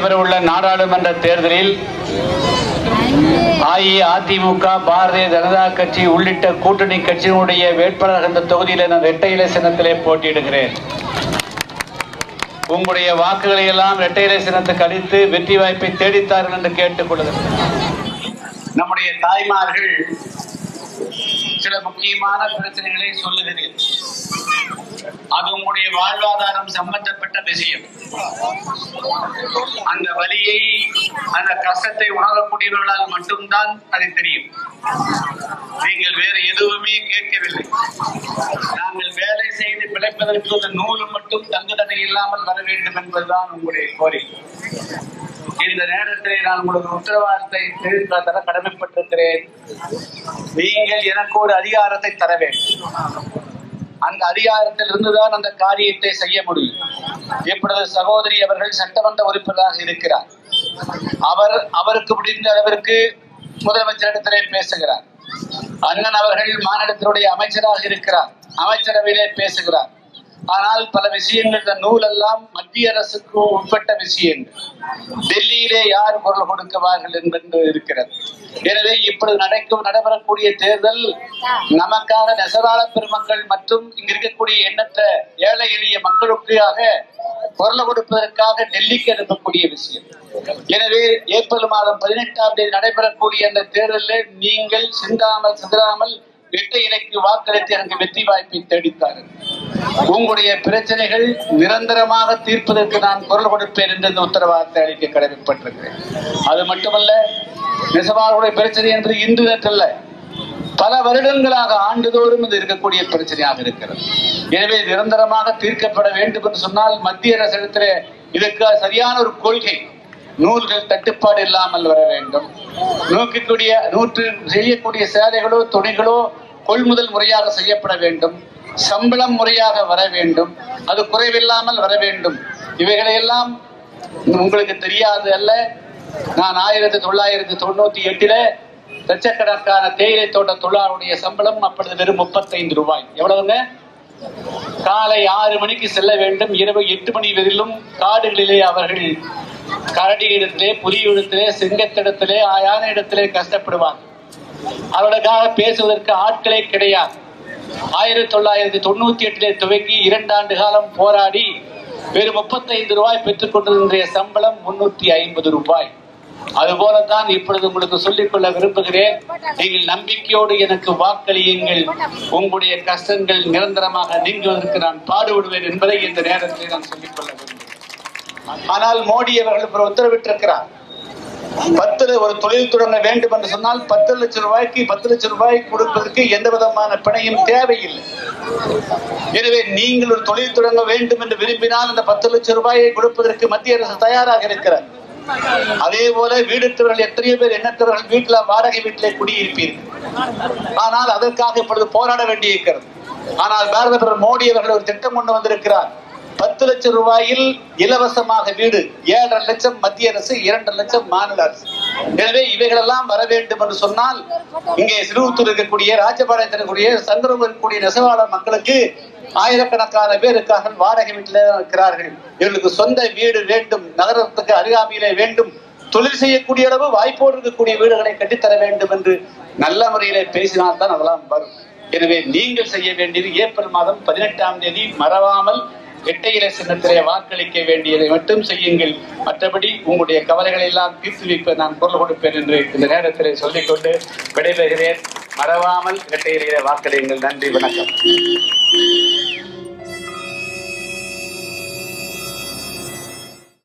நடைபெறவுள்ள நாடாளுமன்ற தேர்தலில் அஇஅதிமுக, பாரதிய ஜனதா கட்சி உள்ளிட்ட கூட்டணி கட்சியினுடைய வேட்பாளர் இந்த தொகுதியில் நான் இரட்டை இலை சின்னத்திலே போட்டியிடுகிறேன். உங்களுடைய வாக்குகளை எல்லாம் இரட்டை இலை சின்னத்துக்கு அளித்து வெற்றி வாய்ப்பை தேடித்தார்கள் என்று கேட்டுக் கொள்கிறேன். நம்முடைய தாய்மார்கள் சில முக்கியமான பிரச்சனைகளை சொல்லுகிறேன். அது உங்களுடைய வாழ்வாதாரம் சம்பந்தப்பட்ட விஷயம். அந்த வலியை, அந்த கஷ்டத்தை உணரக்கூடியவர்களால் மட்டும்தான் அது தெரியும். நீங்கள் வேறு எதுவுமே கேட்கவில்லை. நாங்கள் வேலை செய்து பிழைப்பதற்கு அந்த நூல் மட்டும் தங்குதடை இல்லாமல் வர வேண்டும் என்பதுதான் உங்களுடைய கோரிக்கை. இந்த நேரத்தில் நான் உங்களுக்கு உத்தரவாதத்தை தர கடமைப்பட்டிருக்கிறேன். நீங்கள் எனக்கு ஒரு அதிகாரத்தை தர வேண்டும். அந்த அதிகாரத்தில் இருந்துதான் அந்த காரியத்தை செய்ய முடியும். இப்பொழுது சகோதரி அவர்கள் சட்டமன்ற உறுப்பினராக இருக்கிறார். அவருக்கு முடிந்த அளவிற்கு முதலமைச்சரிடத்திலே பேசுகிறார். அண்ணன் அவர்கள் மாநிலத்தினுடைய அமைச்சராக இருக்கிறார், அமைச்சரவையிலே பேசுகிறார். ஆனால் பல விஷயங்கள் இந்த நூல் எல்லாம் மத்திய அரசுக்கு உட்பட்ட விஷயங்கள். டெல்லியிலே யார் குரல் கொடுக்குவார்கள் என்பது இருக்கிறது. எனவே இப்பொழுது நடைபெறக்கூடிய தேர்தல் நமக்காக நெசவாள பெருமக்கள் மற்றும் இங்கு இருக்கக்கூடிய எண்ணற்ற ஏழை எளிய மக்களுக்காக குரல் கொடுப்பதற்காக டெல்லிக்கு அனுப்பக்கூடிய விஷயம். எனவே ஏப்ரல் மாதம் 18ஆம் தேதி நடைபெறக்கூடிய அந்த தேர்தலில் நீங்கள் சிந்தாமல் இரட்டை இலைக்கு வாக்களித்து எனக்கு வெற்றி வாய்ப்பை தேடித்தார்கள். உங்களுடைய பிரச்சனைகள் நிரந்தரமாக தீர்ப்பதற்கு நான் குரல் கொடுப்பேன் என்று உத்தரவாதத்தை அளிக்க கடமைப்பட்டிருக்கிறேன். அது மட்டுமல்ல, நெசவாளர்களுடைய பிரச்சனை என்பது இன்று நேற்றல்ல, பல வருடங்களாக ஆண்டுதோறும் இது இருக்கக்கூடிய பிரச்சனையாக இருக்கிறது. எனவே நிரந்தரமாக தீர்க்கப்பட வேண்டும் என்று சொன்னால் மத்திய அரசிடத்திலே இதற்கு சரியான ஒரு கொள்கை, நூல்கள் தட்டுப்பாடு இல்லாமல் வர வேண்டும். செய்யக்கூடிய சேலைகளோ துணிகளோ கொள்முதல் முறையாக செய்யப்பட வேண்டும். சம்பளம் முறையாக வர வேண்டும். அது குறைவில்லாமல் வர வேண்டும். இவைகளையெல்லாம் உங்களுக்கு தெரியாது அல்ல. நான் 1998 லட்சக்கணக்கான தேயிலை தோட்ட தொழிலாளருடைய சம்பளம் அப்பொழுது வெறும் 35 ரூபாய். எவ்வளவுங்க? காலை 6 மணிக்கு செல்ல வேண்டும், இரவு 8 மணி வரையிலும் காடுகளிலே அவர்கள் கரடி இடத்திலே, புலி இடத்திலே, சிங்கத்திடத்திலே, யானை இடத்திலே கஷ்டப்படுவார். அவர்களுக்காக பேசுவதற்கு ஆட்களே கிடையாது. 1998 துவங்கி 2 ஆண்டு காலம் போராடி வெறும் 35 ரூபாய் பெற்றுக் கொண்டிருந்த சம்பளம் 350 ரூபாய். அதுபோலதான் இப்பொழுது உங்களுக்கு சொல்லிக்கொள்ள விரும்புகிறேன். நீங்கள் நம்பிக்கையோடு எனக்கு வாக்களியுங்கள். உங்களுடைய கஷ்டங்கள் நிரந்தரமாக நீங்குவதற்கு நான் பாடுபடுவேன் என்பதை இந்த நேரத்தில் நான் சொல்லிக்கொள்ள விரும்புகிறேன். ஆனால் மோடி அவர்கள் உத்தரவிட்டிருக்கிறார். ஒரு தொழில் தொடங்க வேண்டும் என்று சொன்னால் 10 லட்சம் ரூபாய் கொடுப்பதற்கு எந்த விதமான பிணையும் தேவையில்லை. எனவே நீங்கள் ஒரு தொழில் தொடங்க வேண்டும் என்று விரும்பினால் அந்த 10 லட்சம் ரூபாயை கொடுப்பதற்கு மத்திய அரசு தயாராக இருக்கிறார். அதே போல வீடற்றவர்கள் எத்தனையோ பேர் எண்ணற்றவர்கள் வீட்டில் வாடகை வீட்டிலே குடியிருப்பீர்கள். ஆனால் அதற்காக இப்பொழுது போராட வேண்டியிருக்கிறது. ஆனால் பாரத பிரதமர் மோடி அவர்கள் ஒரு திட்டம் கொண்டு வந்திருக்கிறார். 10 லட்சம் ரூபாயில் இலவசமாக வீடு. 7.5 லட்சம் மத்திய அரசு, 2.5 லட்சம் மாநில அரசு. எனவே இவைகளெல்லாம் வர வேண்டும் என்று சொன்னால் இங்கே சிறுவத்தூர் இருக்கக்கூடிய, ராஜபாளையத்தில் இருக்கக்கூடிய, சங்கரம் இருக்கக்கூடிய நெசவாளர் மக்களுக்கு ஆயிரக்கணக்கான பேர் இருக்கார்கள், வாடகை வீட்டிலே இருக்கிறார்கள். இவர்களுக்கு சொந்த வீடு வேண்டும், நகரத்துக்கு அருகாமையிலே வேண்டும், தொழில் செய்யக்கூடிய அளவு வாய்ப்போடு இருக்கக்கூடிய வீடுகளை கட்டித்தர வேண்டும் என்று நல்ல முறையிலே பேசினால்தான் அதெல்லாம் வரும். எனவே நீங்கள் செய்ய வேண்டியது ஏப்ரல் மாதம் 18ஆம் தேதி மறவாமல் இரட்டை இலை சின்னத்திலே வாக்களிக்க வேண்டியதை மட்டும் செய்யுங்கள். மற்றபடி உங்களுடைய கவலைகளை எல்லாம் தீர்த்து வைப்ப நான் குரல் கொடுப்பேன் என்று இந்த நேரத்திலே சொல்லிக்கொண்டு விடைபெறுகிறேன். மறவாமல் இரட்டை இலையிலே வாக்களியுங்கள். நன்றி, வணக்கம்.